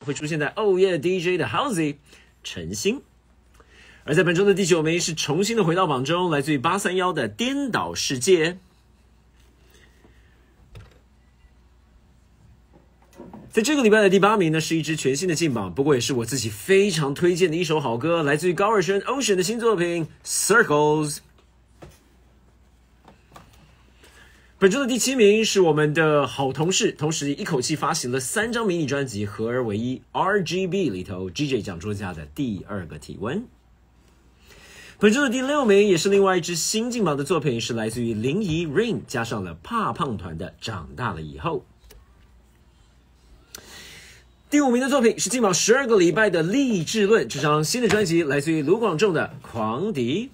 会出现在 Oh Yeah DJ 的 Halsey 陈星。而在本周的第9名是重新的回到榜中，来自于831的颠倒世界。在这个礼拜的第8名呢，是一支全新的进榜，不过也是我自己非常推荐的一首好歌，来自于高尔宣 Ocean 的新作品 Circles。本周的第7名是我们的好同事，同时一口气发行了3张迷你专辑，合而为一 RGB 里头 GJ 讲桌家的第2个体温。本周的第6名也是另外一支新进榜的作品，是来自于林怡 Rain 加上了怕胖团的长大了以后。第5名的作品是进榜12个礼拜的励志论，这张新的专辑来自于卢广仲的狂迪。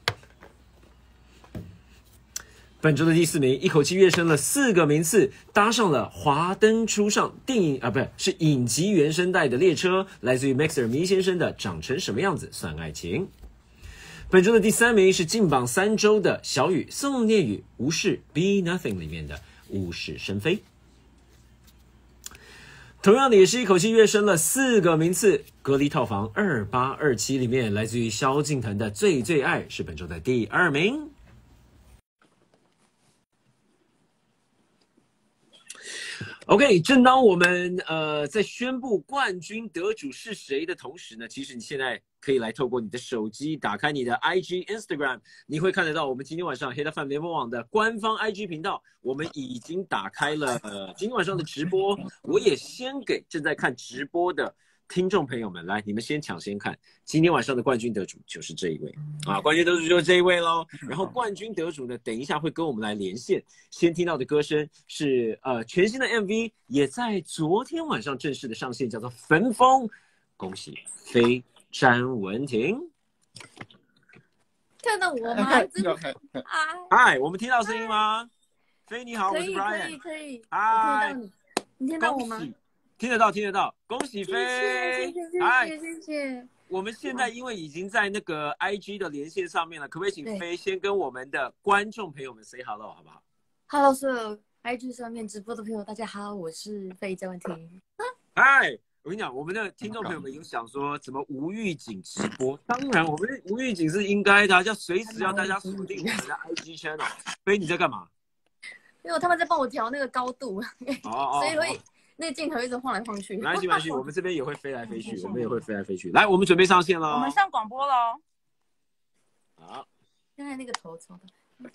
本周的第4名一口气跃升了4个名次，搭上了华灯初上电影是影集原声带的列车，来自于 Maxer 迷先生的长成什么样子算爱情。本周的第3名是进榜3周的小雨宋念宇无事 Be Nothing 里面的物是生非。同样的也是一口气跃升了4个名次，隔离套房2827里面来自于萧敬腾的最最爱是本周的第2名。OK， 正当我们在宣布冠军得主是谁的同时呢，其实你现在可以来透过你的手机打开你的 IG、Instagram， 你会看得到我们今天晚上黑大饭联盟网的官方 IG 频道，我们已经打开了今天晚上的直播，我也先给正在看直播的听众朋友们，来，你们先抢先看，今天晚上的冠军得主就是这一位啊，冠军得主就是这一位咯。然后冠军得主呢，等一下会跟我们来连线。先听到的歌声是全新的 MV， 也在昨天晚上正式的上线，叫做《焚风》，恭喜非詹文婷。 看到我吗？ 嗨，我们听到声音吗？飞你好，我是 Brian。可以， 嗨， 你听到我吗？ 听得到，恭喜飞！ 谢谢。 我们现在因为已经在那个 IG 的连线上面了，可不可以请飞先跟我们的观众朋友们 say hello 好不好 ？Hello， 所有 IG 上面直播的朋友，大家好，我是飞詹文婷。 嗨，我跟你讲，我们的听众朋友们有想说怎么无预警直播？当然，我们的无预警是应该的，要随时要大家锁定我们的 IG channel。飞，你在干嘛？ 因为他们在帮我调那个高度，所以会。那个镜头一直晃来晃去。 没关系，我们这边也会飞来飞去，来，我们准备上线了。 我们上广播喽。 好。 刚才那个头抽的。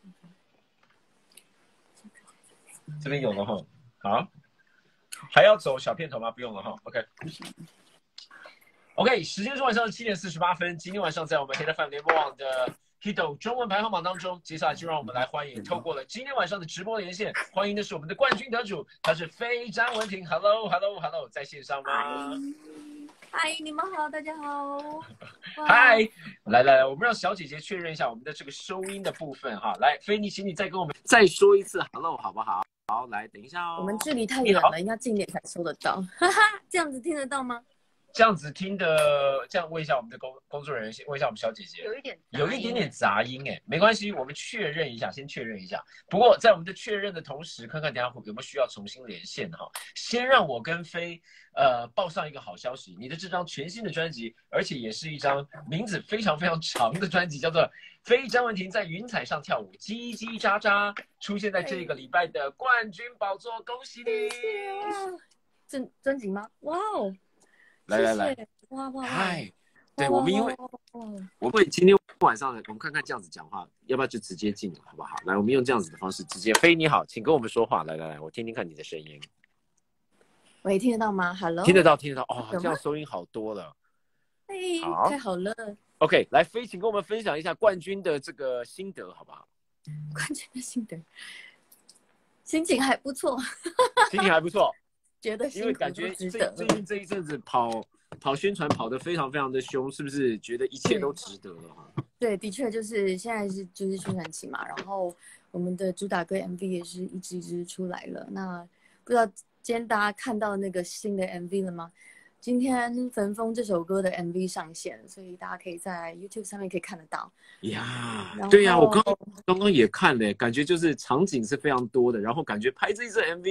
这边有了哈。好。还要走小片头吗？不用了哈。OK， 时间是晚上7点48分。今天晚上在我们黑大饭联播网的 Hito 中文排行榜当中，接下来就让我们来欢迎透过了今天晚上的直播连线，欢迎的是我们的冠军得主，他是非詹文婷。Hello， 在线上吗？ 嗨，你们好，大家好。 嗨，来，我们让小姐姐确认一下我们的这个收音的部分哈。来，菲尼，请你再跟我们再说一次 Hello 好不好？好，来，等一下哦。 我们距离太远了，应该近点才收得到。这样子听得到吗？ 这样子听的，这样问一下我们的工作人员，问一下我们小姐姐，有一点点杂音哎，没关系，我们确认一下，先确认一下。不过在我们的确认的同时，看看等一下有没有需要重新连线哈。先让我跟飞报上一个好消息，你的这张全新的专辑，而且也是一张名字非常非常长的专辑，叫做《非詹文婷在云彩上跳舞，叽叽喳喳》，出现在这个礼拜的冠军宝座，恭喜你！ 专辑吗？哇哦！ 来， 哇！ 嗨，对，我们因为我会今天晚上我们看看这样子讲话，要不要就直接进了，好不好？来，我们用这样子的方式直接。飞你好，请跟我们说话。来，我听听看你的声音。 喂，听得到吗 ？Hello， 听得到哦，这样收音好多了。 好，太好了。 OK， 来，飞，请跟我们分享一下冠军的这个心得，好不好？ 冠军的心得，心情还不错。 心情还不错。 觉得因为感觉最近这一阵子跑宣传跑得非常非常的凶，是不是觉得一切都值得了哈？ 对，的确就是现在就是宣传期嘛，然后我们的主打歌 MV 也是一支出来了。那不知道今天大家看到那个新的 MV 了吗？今天《焚风》这首歌的 MV 上线，所以大家可以在 YouTube 上面可以看得到。 呀，对呀，我刚刚也看了，感觉就是场景是非常多的，然后感觉拍这一支 MV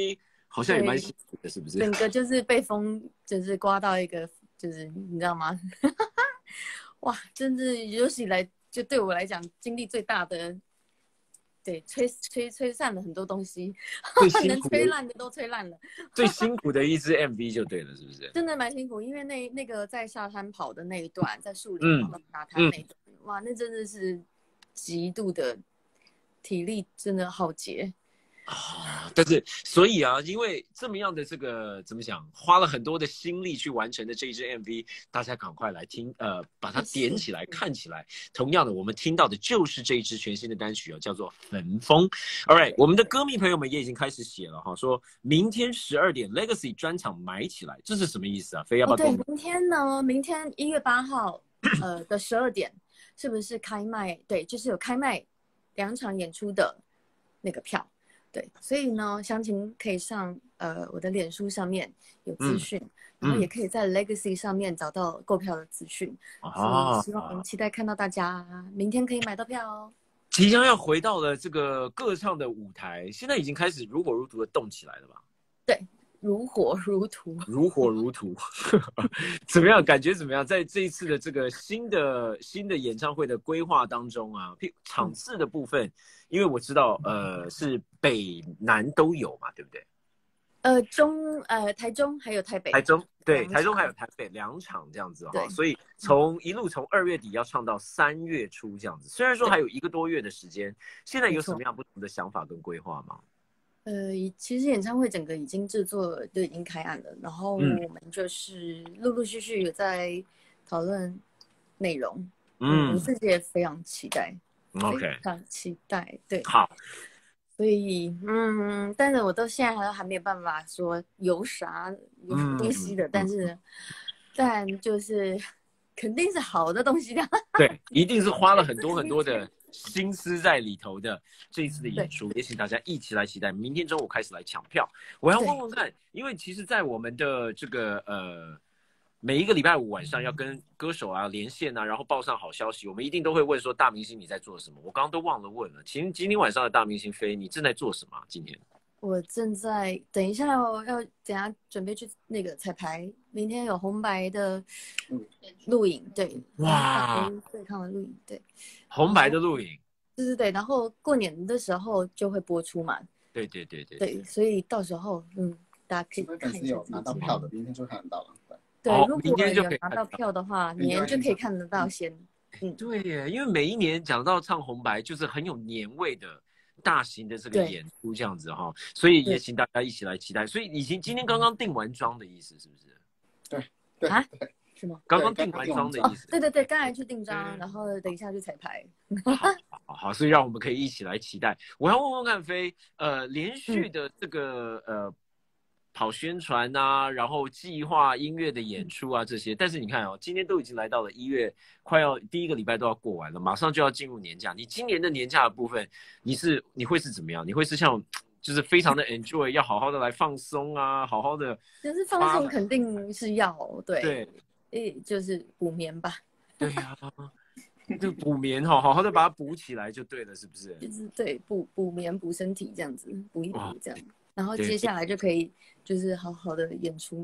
好像也蛮辛苦的，是不是？ 整个就是被风就是刮到一个，就是你知道吗？哇，真是有史以来就对我来讲经历最大的，对，吹散了很多东西，能吹烂的都吹烂了。 最辛苦的一支 MV 就对了，是不是？ 真的蛮辛苦，因为那个在沙滩跑的那一段，在树林跑到沙滩那一段，哇，那真的是极度的体力真的浩劫。 但是，所以啊，因为这么样的这个怎么讲，花了很多的心力去完成的这一支 MV，大家赶快来听，把它点起来看起来。同样的，我们听到的就是这一支全新的单曲叫做《焚风》。All right， 我们的歌迷朋友们也已经开始写了哈，说明天12点 Legacy 专场买起来，这是什么意思啊？飞要不要对，明天呢？明天1月8号的12点，是不是开卖？对，就是有开卖2场演出的那个票。对，所以呢，详情可以上我的脸书上面有资讯，然后也可以在 Legacy 上面找到购票的资讯。所以希望期待看到大家明天可以买到票哦。 即将要回到了这个歌唱的舞台，现在已经开始如火如荼的动起来了吧？ 对，如火如荼， 如火如荼。怎么样？感觉怎么样？在这一次的这个新的演唱会的规划当中啊，场次的部分，因为我知道是北南都有嘛，对不对？ 台中还有台北。 台中对，台中还有台北2场这样子哈，所以一路从2月底要唱到3月初这样子。虽然说还有1个多月的时间，现在有什么样不同的想法跟规划吗？ 其实演唱会整个已经制作都已经开案了，然后我们就是陆陆续续有在讨论内容。我自己也非常期待。 OK， 非常期待。对， 好。 所以但是我到现在还没有办法说有啥东西的，但就是肯定是好的东西的。 对，一定是花了很多很多的心思在里头的这一次的演出，也请大家一起来期待。明天中午开始来抢票。我要问问看，因为其实，在我们的这个每一个礼拜5晚上要跟歌手啊连线啊，然后报上好消息，我们一定都会问说大明星你在做什么？我刚刚都忘了问了。今天晚上的大明星飞，你正在做什么？今天我正在等一下要等下准备去那个彩排，明天有红白的录影，对，哇，对抗的录影，对， 红白的录影， 对，然后过年的时候就会播出嘛， 对， 所以到时候大家可以看一下。 有拿到票的，明天就看得到了。 对，如果有拿到票的话，年就可以看得到先。 对耶，因为每一年讲到唱红白，就是很有年味的大型的这个演出这样子哈，所以也请大家一起来期待。所以今天刚刚定完妆的意思是不是？ 对啊，是吗？ 刚刚定完妆的意思。 对，刚才去定妆，然后等一下去彩排。 好，所以让我们可以一起来期待。我要问问看飞，连续的这个跑宣传啊，然后计划音乐的演出啊这些，但是你看哦，今天都已经来到了1月，快要第1个礼拜都要过完了，马上就要进入年假。你今年的年假的部分，你会是怎么样？你会是像就是非常的 enjoy， 要好好的来放松啊，好好的。 就是放松肯定是要对，就是补眠吧。 对呀，就补眠好好的把它补起来就对了，是不是？ 就是对补眠补身体这样子，补一补这样。然后接下来就可以就是好好的演出。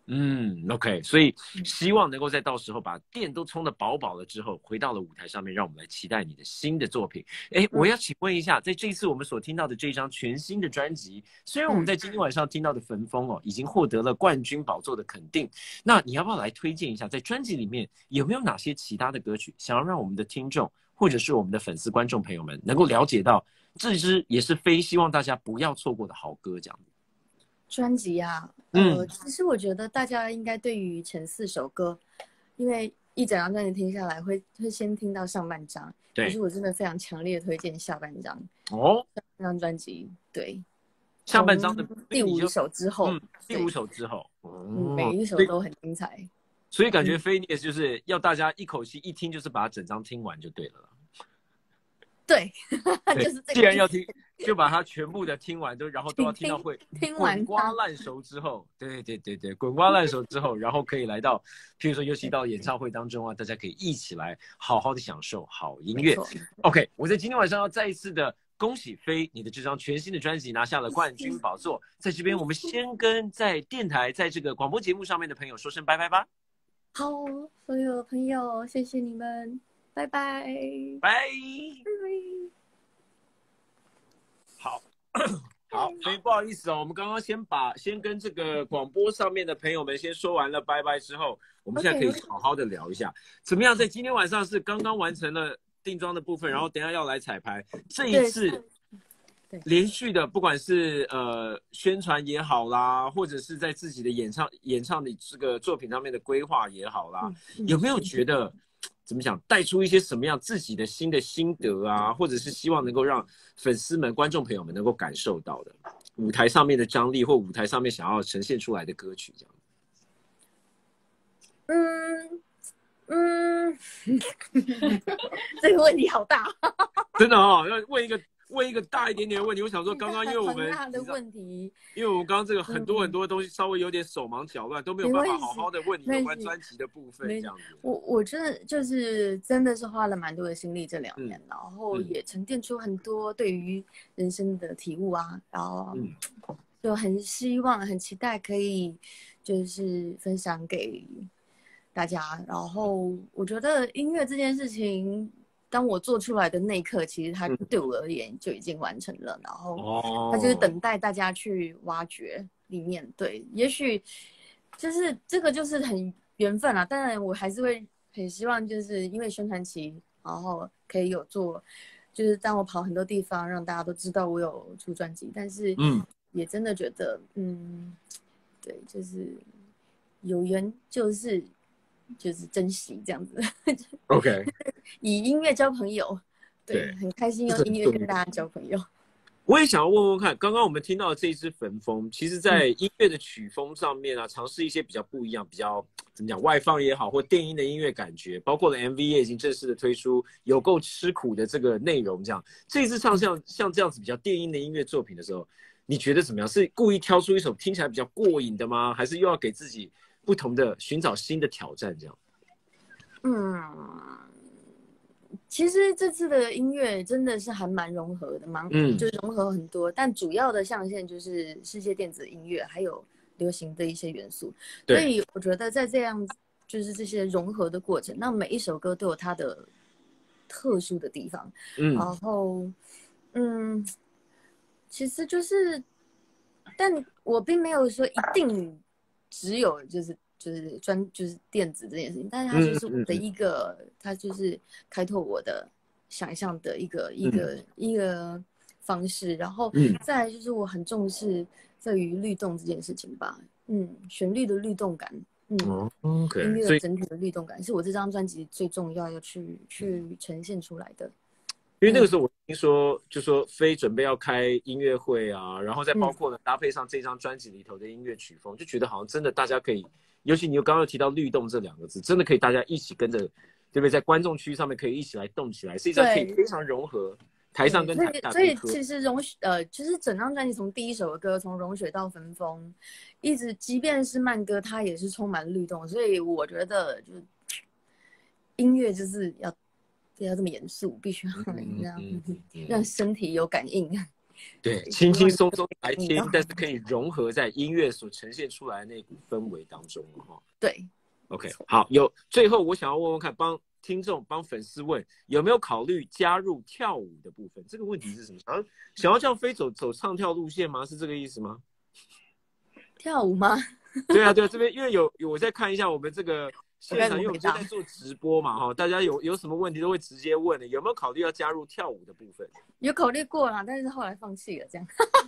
OK， 所以希望能够在到时候把电都充得饱饱了之后，回到了舞台上面，让我们来期待你的新的作品。我要请问一下，在这一次我们所听到的这一张全新的专辑，虽然我们在今天晚上听到的《焚风》已经获得了冠军宝座的肯定，那你要不要来推荐一下，在专辑里面有没有哪些其他的歌曲，想要让我们的听众或者是我们的粉丝观众朋友们能够了解到，这支也是非希望大家不要错过的好歌这样子。 专辑啊，其实我觉得大家应该对于前4首歌，因为一整张专辑听下来会先听到上半张，可是我真的非常强烈推荐下半张。这张专辑对， 下半张的第5首之后， 第5首之后， 每一首都很精彩。 所以感觉飞你也就是要大家一口气一听就是把整张听完就对了。 对，就是这个。 既然要听，就把它全部的听完，然后都要听到会滚瓜烂熟之后，对，滚瓜烂熟之后，然后可以来到，譬如说尤其到演唱会当中啊，大家可以一起来好好的享受好音乐。OK， 我在今天晚上要再一次的恭喜飞，你的这张全新的专辑拿下了冠军宝座。在这边，我们先跟在电台、在这个广播节目上面的朋友说声拜拜吧。 好，所有朋友，谢谢你们，拜拜， 拜。好。好，所以不好意思哦，我们刚刚先跟这个广播上面的朋友们先说完了拜拜之后，我们现在可以好好的聊一下，怎么样？在今天晚上是刚刚完成了定妆的部分，然后等一下要来彩排，这一次连续的，不管是宣传也好啦，或者是在自己的演唱的这个作品上面的规划也好啦，有没有觉得？怎么讲？带出一些什么样自己的新的心得啊，或者是希望能够让粉丝们、观众朋友们能够感受到的舞台上面的张力，或舞台上面想要呈现出来的歌曲，这样。这个问题好大， 真的哦，要问一个大一点点的问题。我想说，刚刚因为我们大的问题， 因为我们刚刚这个很多东西稍微有点手忙脚乱，都没有办法好好的问你有关专辑的部分，这样子。 我真的是花了蛮多的心力这2年，然后也沉淀出很多对于人生的体悟啊，然后就很希望、很期待可以就是分享给大家。然后我觉得音乐这件事情，当我做出来的那一刻，其实它对我而言就已经完成了，然后它就是等待大家去挖掘里面。对，也许就是这个就是很缘分啊。当然，我还是会很希望，就是因为宣传期，然后可以有做，就是当我跑很多地方，让大家都知道我有出专辑。但是，也真的觉得，对，就是有缘就是珍惜这样子。 OK， 以音乐交朋友，对，很开心用音乐跟大家交朋友。 我也想要问问看，刚刚我们听到的这一支焚风，其实在音乐的曲风上面啊，尝试一些比较不一样、比较怎么讲外放也好，或电音的音乐感觉，包括了 MV 也已经正式的推出，有够吃苦的这个内容，这样这一次唱像这样子比较电音的音乐作品的时候，你觉得怎么样？是故意挑出一首听起来比较过瘾的吗？还是又要给自己不同的寻找新的挑战这样？ 其实这次的音乐真的是还蛮融合的，就是融合很多，但主要的象限就是世界电子音乐，还有流行的一些元素。所以我觉得在这样就是这些融合的过程，那每一首歌都有它的特殊的地方。然后，其实就是，但我并没有说一定只有就是电子这件事情，但是它就是我的一个，它就是开拓我的想象的一个方式。然后再来就是我很重视在于律动这件事情吧，旋律的律动感，音乐整体的律动感是我这张专辑最重要去呈现出来的。 因为那个时候我听说，就说飞准备要开音乐会啊，然后再包括呢搭配上这张专辑里头的音乐曲风，就觉得好像真的大家可以，尤其你刚刚有提到律动这2个字，真的可以大家一起跟着，对不对？在观众区上面可以一起来动起来，是一张可以非常融合台上跟台下。 所以其实就是整张专辑从第一首歌从融雪到焚风，一直即便是慢歌，它也是充满律动。所以我觉得就是音乐就是要这么严肃，必须要让身体有感应。 对，轻轻松松来听，但是可以融合在音乐所呈现出来的那股氛围当中。 对 ，OK， 好，最后我想要问问看，帮听众、帮粉丝问，有没有考虑加入跳舞的部分？这个问题是什么？想要叫飞走唱跳路线吗？是这个意思吗？ 跳舞吗？ 对啊，这边因为有我再看一下我们这个现场，因为我们现在在做直播嘛，大家有什么问题都会直接问的。有没有考虑要加入跳舞的部分？ 有考虑过啦，但是后来放弃了，这样。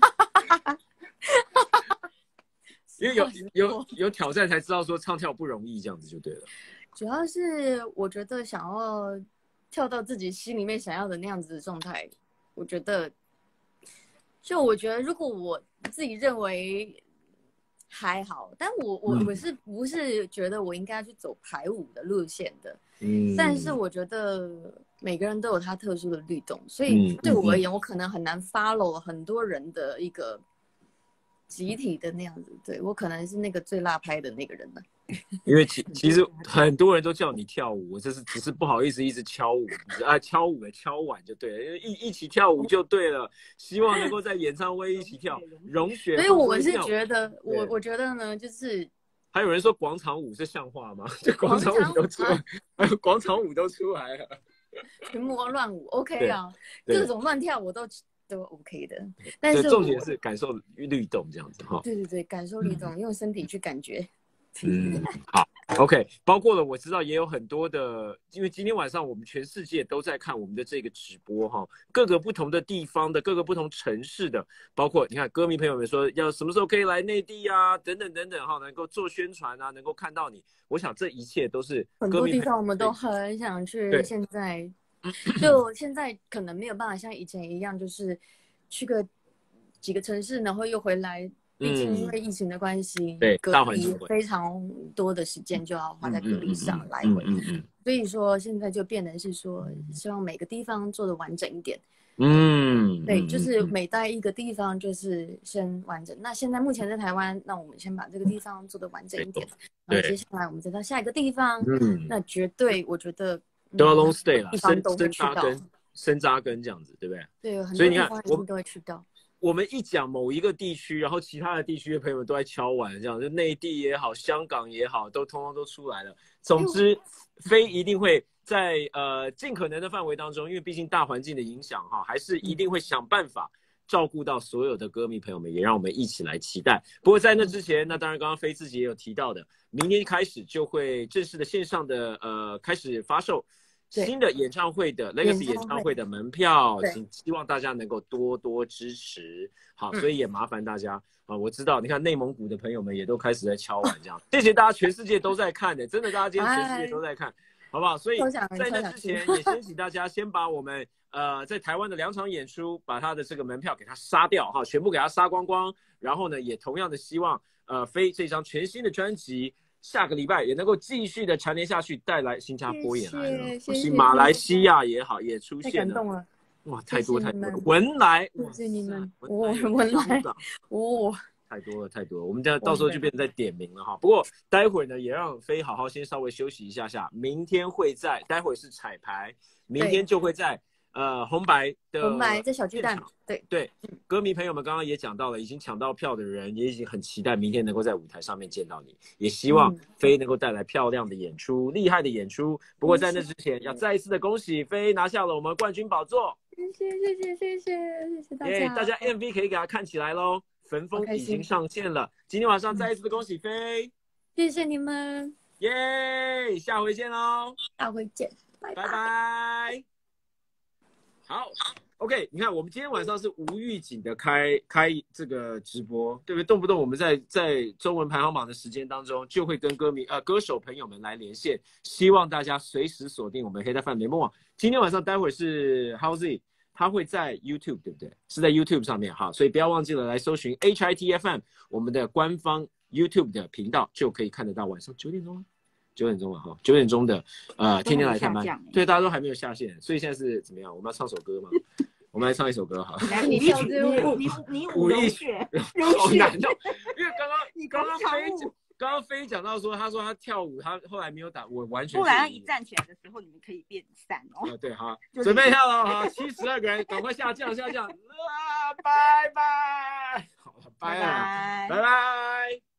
因为有挑战才知道说唱跳不容易，这样子就对了。 主要是我觉得想要跳到自己心里面想要的那样子的状态，我觉得如果我自己认为还好，但我是不是觉得我应该去走排舞的路线的？但是我觉得每个人都有他特殊的律动，所以对我而言，我可能很难 follow 很多人的一个集体的那样子。对，我可能是那个最辣拍的那个人了。 因为其实很多人都叫你跳舞，我只是不好意思一直敲舞啊，敲舞的敲碗就对了，因为一起跳舞就对了。希望能够在演唱会一起跳，融雪。 所以我是觉得，我觉得呢，就是还有人说广场舞是像话吗？这广场舞都出来，还有广场舞都出来了， 群魔乱舞 OK 啊，各种乱跳我都 OK 的。但是重点是感受律动这样子哈。 对对对，感受律动，用身体去感觉。 好 ，OK， 包括了我知道也有很多的，因为今天晚上我们全世界都在看我们的这个直播哈，各个不同的地方的，各个不同城市的，包括你看歌迷朋友们说要什么时候可以来内地啊，等等等等哈，能够做宣传啊，能够看到你，我想这一切都是很多地方我们都很想去，现在可能没有办法像以前一样，就是去个几个城市，然后又回来。毕竟因为疫情的关系， 对， 隔离非常多的时间就要花在隔离上来回，所以说现在就变成是说，希望每个地方做的完整一点。对，就是每待一个地方就是先完整。那现在目前在台湾，那我们先把这个地方做的完整一点，然后接下来我们再到下一个地方。那绝对我觉得都要 long stay 啦，深扎根这样子，对不对？ 对，很多地方一定都会去到。 我们一讲某一个地区，然后其他的地区的朋友们都在敲碗，这样就内地也好，香港也好，都通通都出来了。总之，飞一定会在尽可能的范围当中，因为毕竟大环境的影响哈，还是一定会想办法照顾到所有的歌迷朋友们，也让我们一起来期待。不过在那之前，那当然刚刚飞自己也有提到的，明天开始就会正式的线上的开始发售。新的演唱会的 Legacy 演唱会的门票，希望大家能够多多支持。好，所以也麻烦大家啊，我知道，你看内蒙古的朋友们也都开始在敲碗这样，谢谢大家，全世界都在看的，真的，大家今天全世界都在看，好不好？所以在那之前，也先请大家先把我们在台湾的2场演出，把他的这个门票给他杀掉哈，全部给他杀光光。然后呢，也同样的希望飞这张全新的专辑。下个礼拜也能够继续的蝉联下去，带来新加坡也来了，马来西亚也好，也出现了。太感动了，哇，太多了，文莱， 谢谢你们，文莱， 太多了，我们到时候就变成在点名了哈。不过待会儿呢，也让飞好好先稍微休息一下下，明天会在，待会儿是彩排，明天就会在。红白在小巨蛋， 对，歌迷朋友们刚刚也讲到了，已经抢到票的人也已经很期待明天能够在舞台上面见到你，也希望飞能够带来漂亮的演出，厉害的演出。不过在那之前，要再一次的恭喜飞拿下了我们冠军宝座， 谢谢大家， 大家 MV 可以给他看起来喽，焚风已经上线了，今天晚上再一次的恭喜飞， 谢谢你们， 耶，下回见喽， 下回见，拜拜。好 ，OK， 你看我们今天晚上是无预警的开这个直播，对不对？动不动我们在中文排行榜的时间当中，就会跟歌手朋友们来连线，希望大家随时锁定我们黑带饭联盟网。今天晚上待会是 Howzy， 他会在 YouTube， 对不对？是在 YouTube 上面哈，所以不要忘记了来搜寻 HITFM 我们的官方 YouTube 的频道，就可以看得到晚上9点钟了。9点钟了哈，9点钟的天天来看班，对，大家都还没有下线，所以现在是怎么样？我们要唱首歌吗？我们来唱一首歌好了。 你舞艺血，好难哦，因为刚刚飞讲到说，他说他跳舞，他后来没有打，我完全。 不然一站起来的时候，你们可以变散哦。 对，好，准备跳了哈，72个人，赶快下降，拜拜，好了，拜拜。